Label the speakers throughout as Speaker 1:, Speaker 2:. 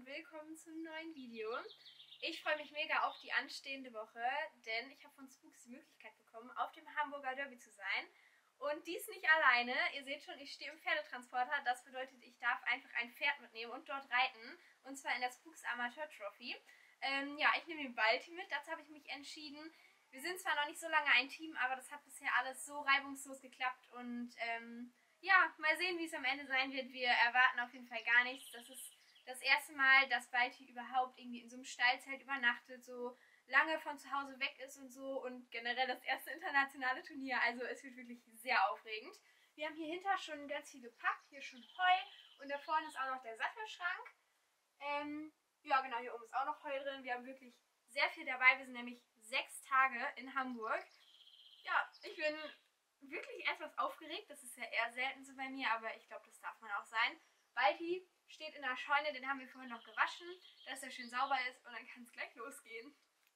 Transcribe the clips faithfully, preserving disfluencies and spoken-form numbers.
Speaker 1: willkommen zum neuen Video. Ich freue mich mega auf die anstehende Woche, denn ich habe von Spooks die Möglichkeit bekommen, auf dem Hamburger Derby zu sein. Und dies nicht alleine. Ihr seht schon, ich stehe im Pferdetransporter. Das bedeutet, ich darf einfach ein Pferd mitnehmen und dort reiten. Und zwar in der Spooks Amateur Trophy. Ähm, ja, ich nehme den Balti mit. Dazu habe ich mich entschieden. Wir sind zwar noch nicht so lange ein Team, aber das hat bisher alles so reibungslos geklappt. Und ähm, ja, mal sehen, wie es am Ende sein wird. Wir erwarten auf jeden Fall gar nichts. Das ist das erste Mal, dass Balti überhaupt irgendwie in so einem Stallzelt übernachtet, so lange von zu Hause weg ist und so, und generell das erste internationale Turnier, also es wird wirklich sehr aufregend. Wir haben hier hinter schon ganz viel gepackt, hier schon Heu, und da vorne ist auch noch der Sattelschrank. Ähm, ja genau, hier oben ist auch noch Heu drin. Wir haben wirklich sehr viel dabei, wir sind nämlich sechs Tage in Hamburg. Ja, ich bin wirklich etwas aufgeregt, das ist ja eher selten so bei mir, aber ich glaube, das darf man auch sein. Balti steht in der Scheune, den haben wir vorhin noch gewaschen, dass er schön sauber ist, und dann kann es gleich losgehen.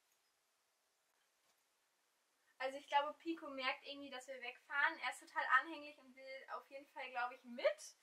Speaker 1: Also ich glaube, Pico merkt irgendwie, dass wir wegfahren. Er ist total anhänglich und will auf jeden Fall, glaube ich, mit.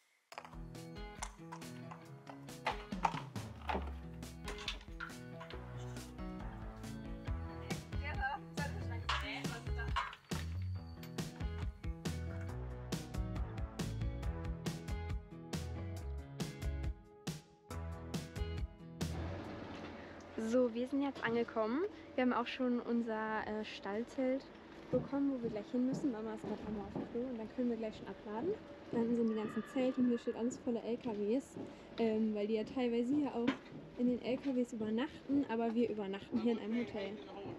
Speaker 1: So, wir sind jetzt angekommen. Wir haben auch schon unser äh, Stallzelt bekommen, wo wir gleich hin müssen. Mama ist gerade einmal auf dem Klo und dann können wir gleich schon abladen. Dann sind die ganzen Zelte und hier steht alles voller L K Ws, ähm, weil die ja teilweise hier auch in den L K Ws übernachten, aber wir übernachten hier in einem Hotel.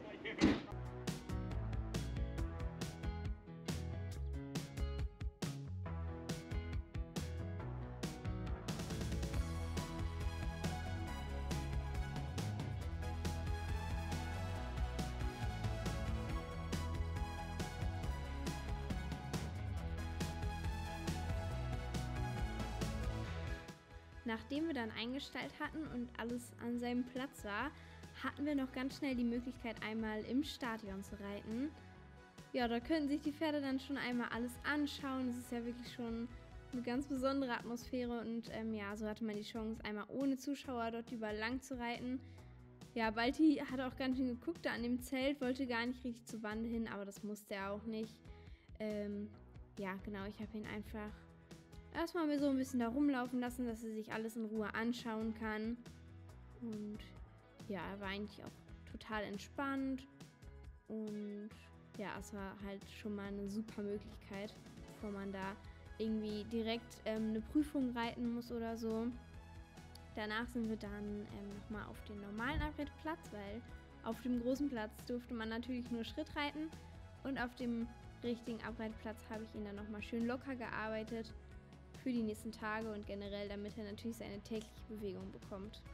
Speaker 1: Nachdem wir dann eingestellt hatten und alles an seinem Platz war, hatten wir noch ganz schnell die Möglichkeit, einmal im Stadion zu reiten. Ja, da können sich die Pferde dann schon einmal alles anschauen. Es ist ja wirklich schon eine ganz besondere Atmosphäre, und ähm, ja, so hatte man die Chance, einmal ohne Zuschauer dort überall lang zu reiten. Ja, Balti hat auch ganz schön geguckt da an dem Zelt, wollte gar nicht richtig zur Bande hin, aber das musste er auch nicht. Ähm, ja, genau, ich habe ihn einfach erstmal mir so ein bisschen da rumlaufen lassen, dass er sich alles in Ruhe anschauen kann. Und ja, er war eigentlich auch total entspannt. Und ja, es war halt schon mal eine super Möglichkeit, bevor man da irgendwie direkt ähm, eine Prüfung reiten muss oder so. Danach sind wir dann ähm, nochmal auf den normalen Abreitplatz, weil auf dem großen Platz durfte man natürlich nur Schritt reiten. Und auf dem richtigen Abreitplatz habe ich ihn dann nochmal schön locker gearbeitet für die nächsten Tage und generell, damit er natürlich seine tägliche Bewegung bekommt.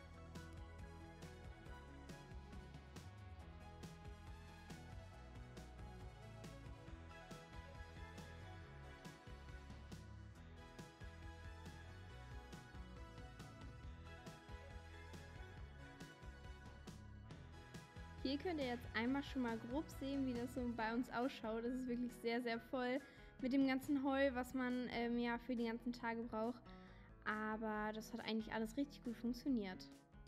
Speaker 1: Hier könnt ihr jetzt einmal schon mal grob sehen, wie das so bei uns ausschaut. Das ist wirklich sehr, sehr voll mit dem ganzen Heu, was man ähm, ja für die ganzen Tage braucht. Aber das hat eigentlich alles richtig gut funktioniert.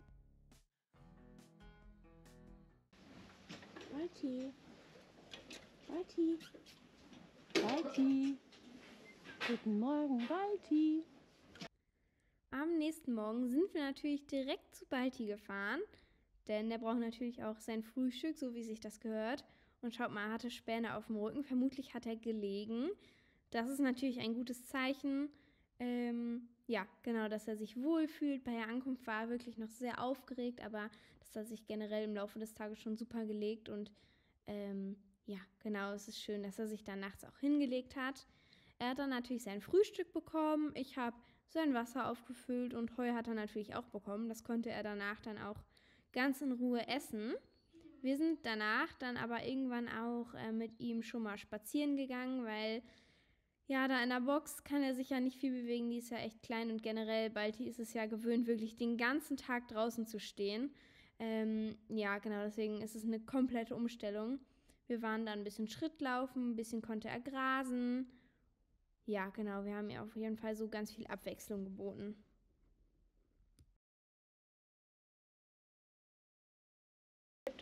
Speaker 2: Balti, Balti, Balti, guten Morgen, Balti.
Speaker 1: Am nächsten Morgen sind wir natürlich direkt zu Balti gefahren, denn der braucht natürlich auch sein Frühstück, so wie sich das gehört. Und schaut mal, er hatte Späne auf dem Rücken, vermutlich hat er gelegen. Das ist natürlich ein gutes Zeichen. Ähm, ja, genau, dass er sich wohlfühlt. Bei der Ankunft war er wirklich noch sehr aufgeregt, aber das hat sich generell im Laufe des Tages schon super gelegt. Und ähm, ja, genau, es ist schön, dass er sich dann nachts auch hingelegt hat. Er hat dann natürlich sein Frühstück bekommen. Ich habe sein Wasser aufgefüllt und Heu hat er natürlich auch bekommen. Das konnte er danach dann auch ganz in Ruhe essen. Wir sind danach dann aber irgendwann auch äh, mit ihm schon mal spazieren gegangen, weil ja, da in der Box kann er sich ja nicht viel bewegen, die ist ja echt klein, und generell Balti ist es ja gewöhnt, wirklich den ganzen Tag draußen zu stehen. Ähm, ja, genau, deswegen ist es eine komplette Umstellung. Wir waren dann ein bisschen Schrittlaufen, ein bisschen konnte er grasen. Ja, genau, wir haben ihr auf jeden Fall so ganz viel Abwechslung geboten.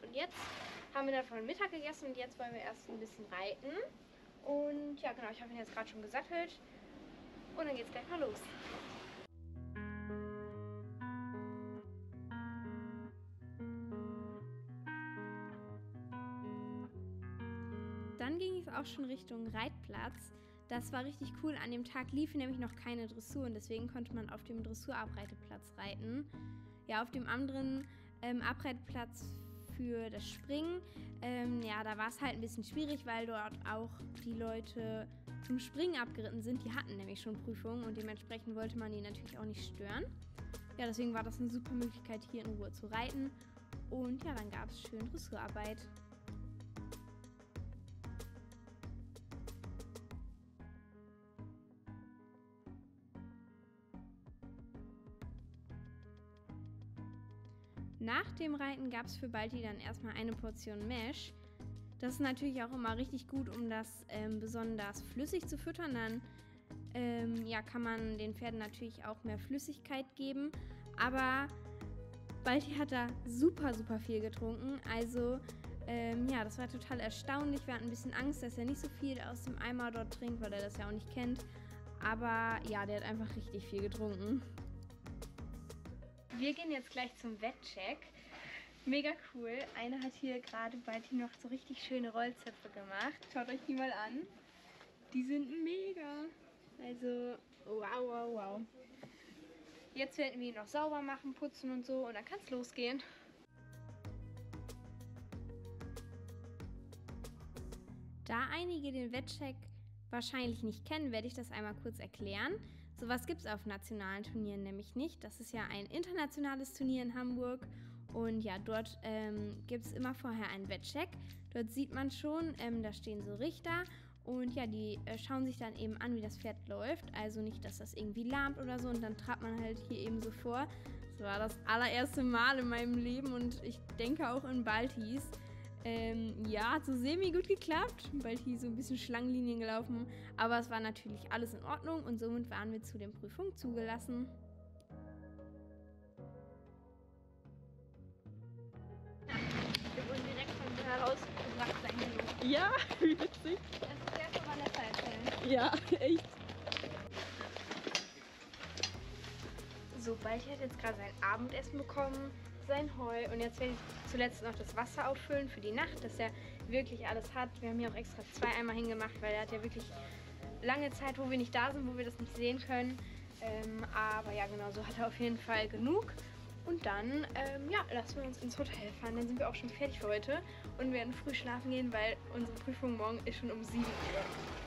Speaker 1: Und jetzt haben wir davon Mittag gegessen und jetzt wollen wir erst ein bisschen reiten. Und ja, genau, ich habe ihn jetzt gerade schon gesattelt. Und dann geht's gleich mal los. Dann ging es auch schon Richtung Reitplatz. Das war richtig cool. An dem Tag lief nämlich noch keine Dressur und deswegen konnte man auf dem Dressurabreiteplatz reiten. Ja, auf dem anderen ähm, Abreiteplatz für das Springen, ähm, ja, da war es halt ein bisschen schwierig, weil dort auch die Leute zum Springen abgeritten sind. Die hatten nämlich schon Prüfungen und dementsprechend wollte man die natürlich auch nicht stören. Ja, deswegen war das eine super Möglichkeit, hier in Ruhe zu reiten. Und ja, dann gab es schön Dressurarbeit. Nach dem Reiten gab es für Balti dann erstmal eine Portion Mesh. Das ist natürlich auch immer richtig gut, um das ähm, besonders flüssig zu füttern. Dann ähm, ja, kann man den Pferden natürlich auch mehr Flüssigkeit geben. Aber Balti hat da super, super viel getrunken. Also ähm, ja, das war total erstaunlich. Wir hatten ein bisschen Angst, dass er nicht so viel aus dem Eimer dort trinkt, weil er das ja auch nicht kennt. Aber ja, der hat einfach richtig viel getrunken. Wir gehen jetzt gleich zum Wettcheck. Mega cool. Einer hat hier gerade Balti noch so richtig schöne Rollzöpfe gemacht. Schaut euch die mal an. Die sind mega. Also, wow, wow, wow. Jetzt werden wir ihn noch sauber machen, putzen und so und dann kann es losgehen. Da einige den Wettcheck wahrscheinlich nicht kennen, werde ich das einmal kurz erklären. Sowas gibt es auf nationalen Turnieren nämlich nicht. Das ist ja ein internationales Turnier in Hamburg und ja, dort ähm, gibt es immer vorher einen Wettcheck. Dort sieht man schon, ähm, da stehen so Richter und ja, die äh, schauen sich dann eben an, wie das Pferd läuft. Also nicht, dass das irgendwie lahmt oder so und dann trabt man halt hier eben so vor. Das war das allererste Mal in meinem Leben und ich denke auch in Baltis. Ähm, ja, hat so semi gut geklappt, weil hier so ein bisschen Schlangenlinien gelaufen, aber es war natürlich alles in Ordnung und somit waren wir zu den Prüfungen zugelassen. Wir wurden direkt von dir herausgebracht, sein Hallo.
Speaker 2: Ja, wie witzig.
Speaker 1: Das ist der von Vanessa erzählen.
Speaker 2: Ja, echt.
Speaker 1: So, Balti hat jetzt gerade sein Abendessen bekommen, sein Heu und jetzt werde ich zuletzt noch das Wasser auffüllen für die Nacht, dass er wirklich alles hat. Wir haben hier auch extra zwei Eimer hingemacht, weil er hat ja wirklich lange Zeit, wo wir nicht da sind, wo wir das nicht sehen können. Ähm, aber ja, genau, so hat er auf jeden Fall genug. Und dann, ähm, ja, lassen wir uns ins Hotel fahren. Dann sind wir auch schon fertig für heute und werden früh schlafen gehen, weil unsere Prüfung morgen ist schon um sieben Uhr.